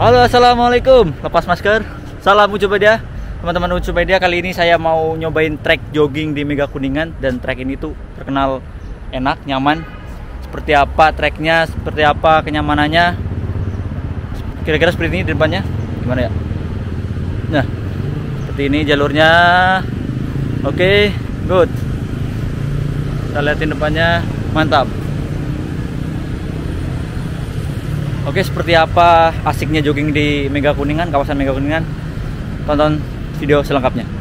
Halo, assalamualaikum. Lepas masker. Salam Ucupedia. Teman-teman Ucupedia, kali ini saya mau nyobain trek jogging di Mega Kuningan. Dan trek ini tuh terkenal enak, nyaman. Seperti apa treknya, seperti apa kenyamanannya. Kira-kira seperti ini di depannya. Gimana ya? Nah, seperti ini jalurnya. Oke, good. Kita lihatin depannya. Mantap. Oke, seperti apa asiknya jogging di Mega Kuningan, kawasan Mega Kuningan? Tonton video selengkapnya.